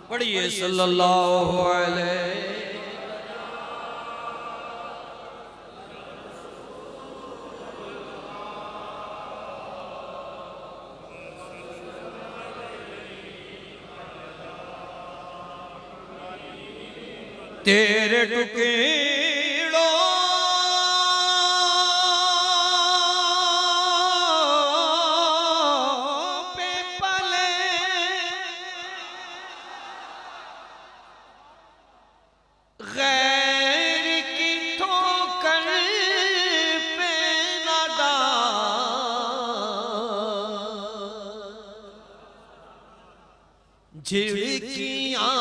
पढ़िए सल्लल्लाहु अलैहि। तेरे टुकड़ों पे पले गैर की ठोकर पे न डाल, झिड़कियां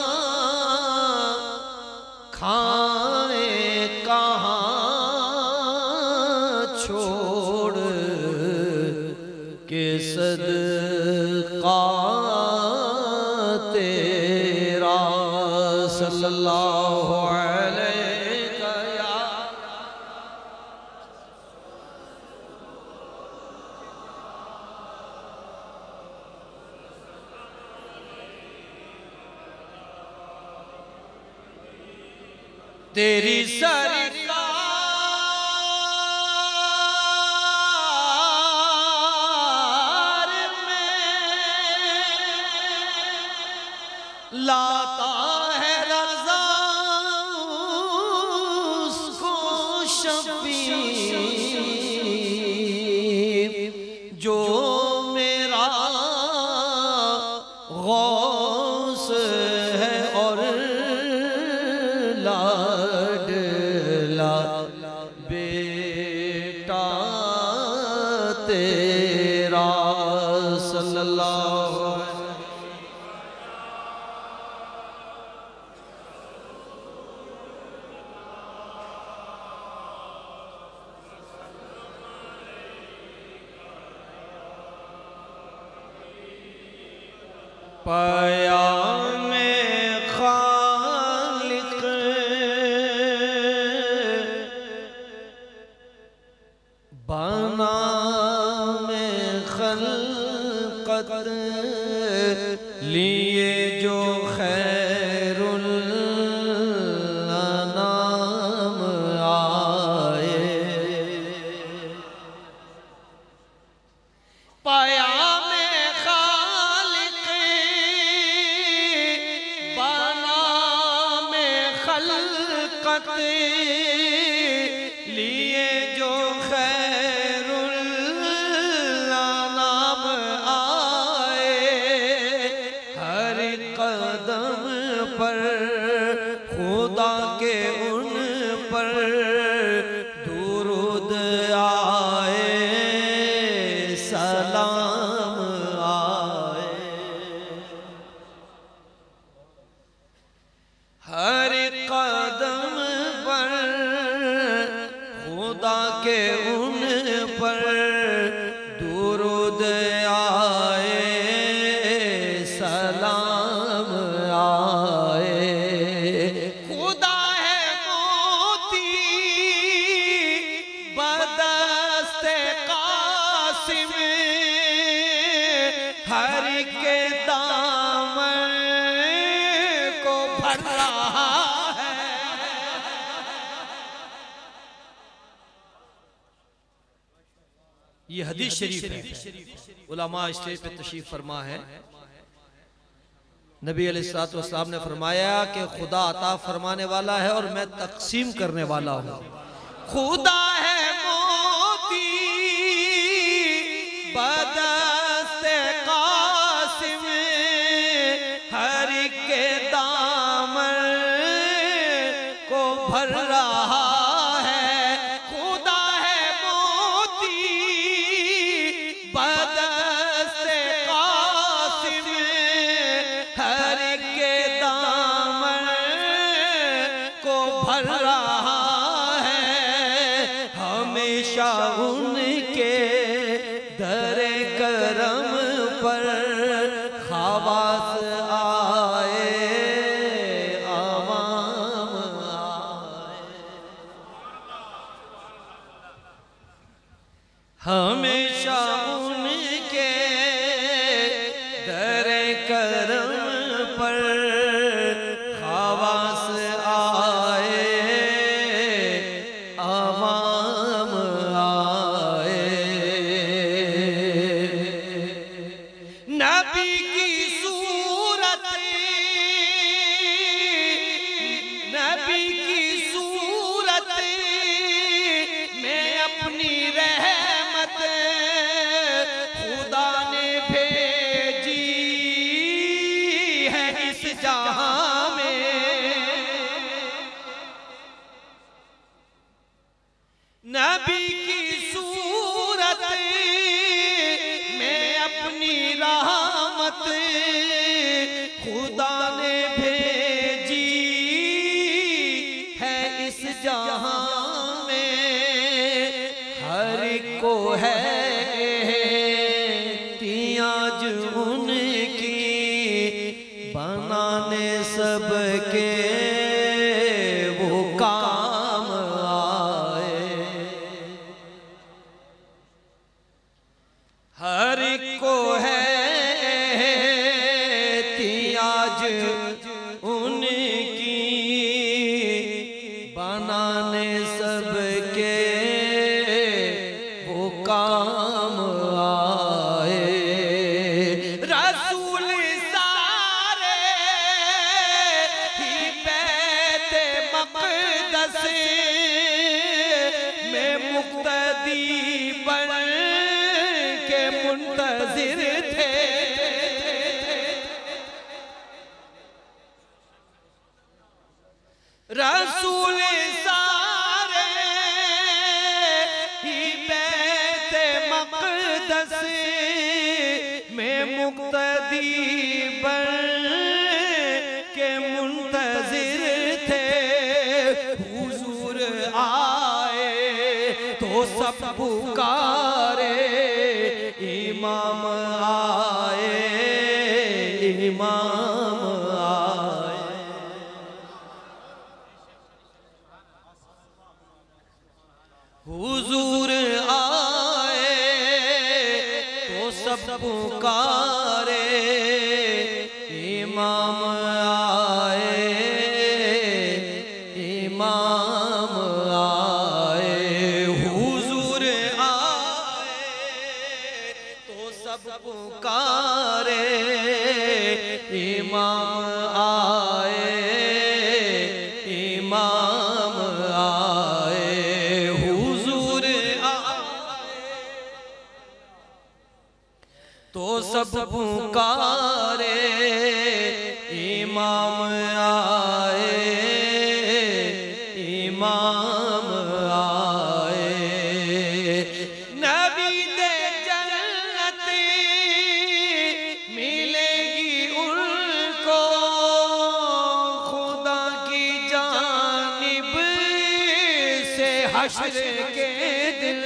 खाए कहाँ छोड़ के सदका तेरा सल्लल्लाहु अलैहि या तेरी सरकार में लाता है रज़ा उसको शफीर, जो मेरा गौस है और बेटा तेरा सल्लल्लाहु पाया में खालिक बना में खल्क़त लिए जो खैरुल अनाम आए, पाया में खालिक बना में खल्क़त लिए जो पर खुदा के उन पर दुरूद आए, सलाम आए। हर कदम पर खुदा के उन पर दुरूद आए, सलाम आए। खुदा है मोती बदस्ते कासिम, हर के दामन को भर रहा है। ये हदीस शरीफ है, उलमा स्टेज पे तशरीफ फरमा है। नबी अलैहिस्सलाम ने फरमाया कि खुदा अता फरमाने वाला है और मैं तकसीम करने वाला हूँ। खुदा है मोती बदस्ते कासिम, हर के दामन को भर रहा है। खुदा है मोती बदस्ते कासिम, हर के दामन को भर रहा है। हमेशा उनके दर जहां में नबी की सूरत में अपनी रहमत खुदा ने भेजी है इस जहां में। हर को है तियाज उनकी बनाने सबके वो काम आए। हर को है तियाज उनकी बनाने सबके वो काम आए। रसूल सारे ही बैते मक़दस में मुक़्तदी बन के मुंतज़िर थे। रसूल सारे ही बैते मक़दस में मुक़्तदी बन के मुंतज़िर थे। हुजूर आए तो सब पुकारे, इमाम आए, इमाम आए। हुजूर आए तो सब पुकारे, इमाम आए, इमाम आए। हुजूर आए तो सब पुकारे, इमाम आए, इमाम आए। हुजूर आए तो सब पुकारे, इमाम आए, इमाम आए। नबी दे जन्नत मिलेगी उनको खुदा की जानिब से हश्र के दिन।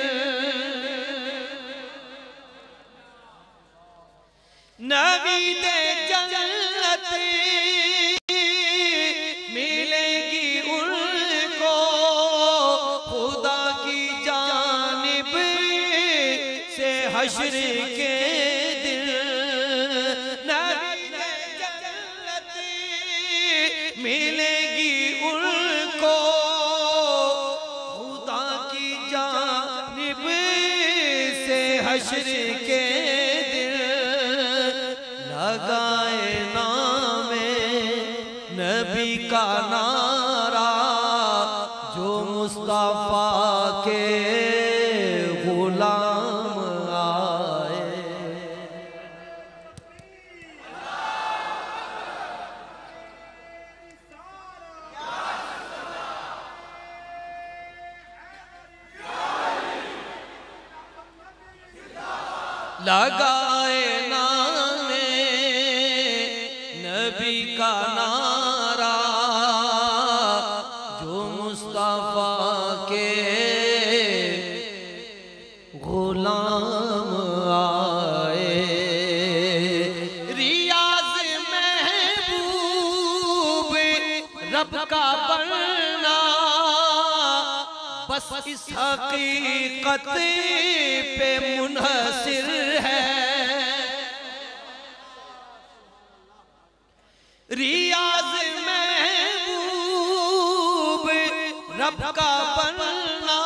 नबी दे जन्नत मिलेगी उनको खुदा की जानिब से हश्र के दिन। नबी दे जन्नत मिलेगी उनको खुदा की जानिब से हश्र के दिन। लगाए नामे नबी का नारा जो मुस्तफा के गुलाम आए। लगाए नामे नबी का नारा जो मुस्तफा के गुलाम आए। रियाज महबूब रब का बनना बस इस हकीकत पे मुनहसिर है। रियाज महबूब रब का बनना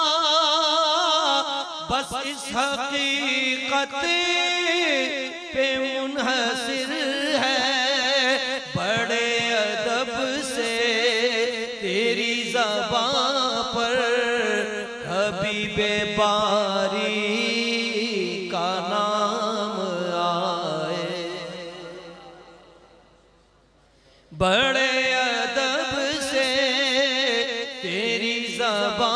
बस इस हकीकत पे मुनहसिर है। बड़े अदब से तेरी ज़बान पर हबीबे बारी का नाम आए। ज़बां